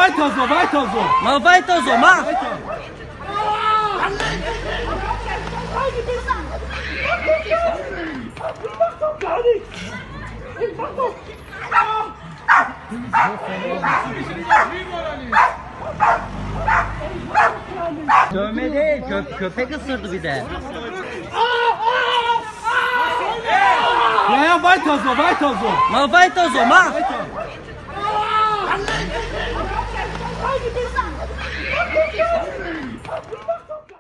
weiter so, weiter so. Mach weiter so, mach. Gar nichts. Ich mach doch. Dövme değil, köpek ısırdı bir de. Ja, weiter so, weiter so. Mach weiter so, mach.